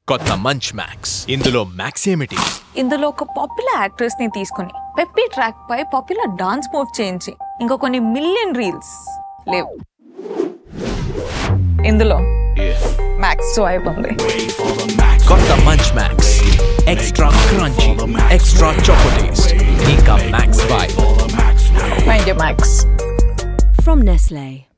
కొత్త Munch max ఇందులో max ఏమిటి? ఇందులో ఒక పాపులర్ యాక్ట్రెస్ ని తీసుకొని పెప్పీ ట్రాక్ పై పాపులర్ డాన్స్ మూవ్ చేయించి ఇంకా కొన్ని మిలియన్ రీల్స్ లేవు. ఇందులో మ్యాక్స్ స్వైప్ ఉంది. కొత్త Munch Max extra crunchy, extra choco taste, ఇంకా Max vibe. Find your Max from Nestle.